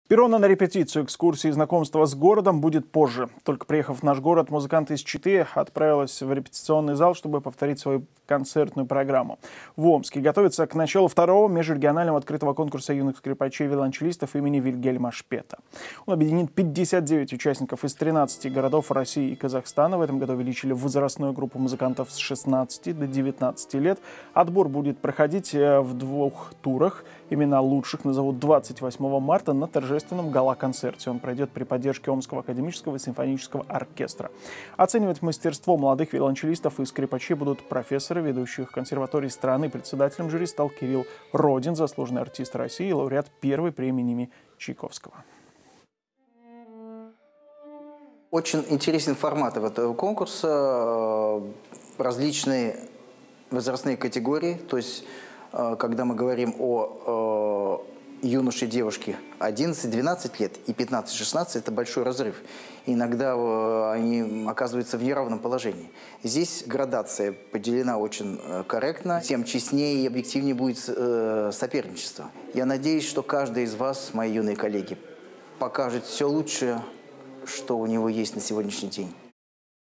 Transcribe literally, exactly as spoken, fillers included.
Перрона на репетицию экскурсии и знакомства с городом будет позже. Только приехав в наш город, музыканты из Читы отправилась в репетиционный зал, чтобы повторить свою концертную программу. В Омске готовится к началу второго межрегионального открытого конкурса юных скрипачей и виолончелистов имени Вильгельма Шпета. Он объединит пятьдесят девять участников из тринадцати городов России и Казахстана. В этом году увеличили возрастную группу музыкантов с шестнадцати до девятнадцати лет. Отбор будет проходить в двух турах. Имена лучших назовут двадцать восьмого марта на торжественном гала-концерте. Он пройдет при поддержке Омского академического и симфонического оркестра. Оценивать мастерство молодых виолончелистов и скрипачей будут профессоры ведущих консерваторий страны. Председателем жюри стал Кирилл Родин, заслуженный артист России и лауреат первой премии имени Чайковского. Очень интересен формат этого конкурса. Различные возрастные категории, то есть когда мы говорим о э, юноше и девушке одиннадцать-двенадцать лет и пятнадцать-шестнадцать, это большой разрыв. Иногда э, они оказываются в неравном положении. Здесь градация поделена очень корректно, тем честнее и объективнее будет э, соперничество. Я надеюсь, что каждый из вас, мои юные коллеги, покажет все лучшее, что у него есть на сегодняшний день.